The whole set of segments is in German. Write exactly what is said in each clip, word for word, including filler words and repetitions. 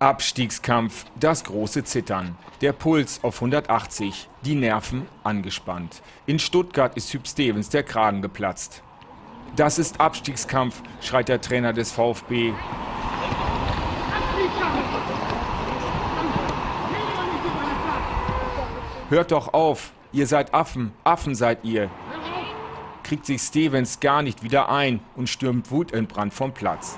Abstiegskampf, das große Zittern. Der Puls auf hundertachtzig, die Nerven angespannt. In Stuttgart ist Huub Stevens der Kragen geplatzt. Das ist Abstiegskampf, schreit der Trainer des VfB. Hört doch auf, ihr seid Affen, Affen seid ihr. Kriegt sich Stevens gar nicht wieder ein und stürmt wutentbrannt vom Platz.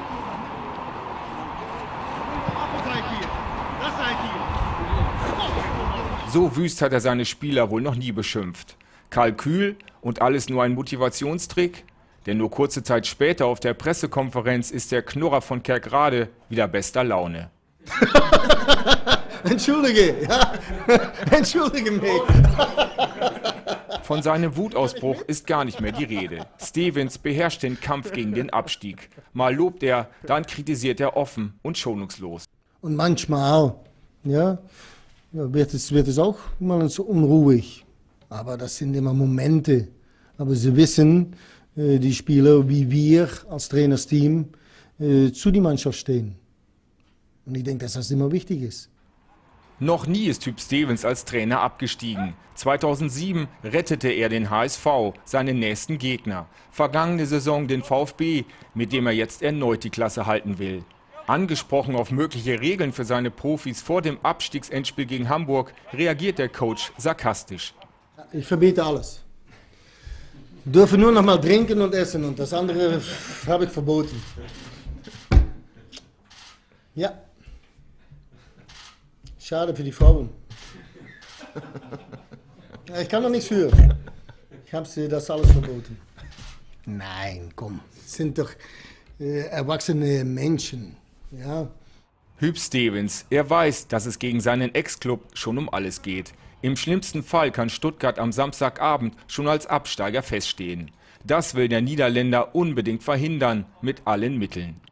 So wüst hat er seine Spieler wohl noch nie beschimpft. Kalkül und alles nur ein Motivationstrick? Denn nur kurze Zeit später auf der Pressekonferenz ist der Knurrer von Kerkrade wieder bester Laune. Entschuldige, ja, entschuldige mich. Von seinem Wutausbruch ist gar nicht mehr die Rede. Stevens beherrscht den Kampf gegen den Abstieg. Mal lobt er, dann kritisiert er offen und schonungslos. Und manchmal, ja, ja wird, es, wird es auch mal so unruhig. Aber das sind immer Momente. Aber sie wissen, äh, die Spieler, wie wir als Trainersteam äh, zu der Mannschaft stehen. Und ich denke, dass das immer wichtig ist. Noch nie ist Huub Stevens als Trainer abgestiegen. zweitausendsieben rettete er den H S V, seinen nächsten Gegner. Vergangene Saison den VfB, mit dem er jetzt erneut die Klasse halten will. Angesprochen auf mögliche Regeln für seine Profis vor dem Abstiegsendspiel gegen Hamburg, reagiert der Coach sarkastisch. Ich verbiete alles. Ich dürfe nur noch mal trinken und essen und das andere habe ich verboten. Ja. Schade für die Frauen. Ich kann doch nichts für. Ich habe sie das alles verboten. Nein, komm. Es sind doch äh, erwachsene Menschen. Ja. Huub Stevens, er weiß, dass es gegen seinen Ex-Club schon um alles geht. Im schlimmsten Fall kann Stuttgart am Samstagabend schon als Absteiger feststehen. Das will der Niederländer unbedingt verhindern, mit allen Mitteln.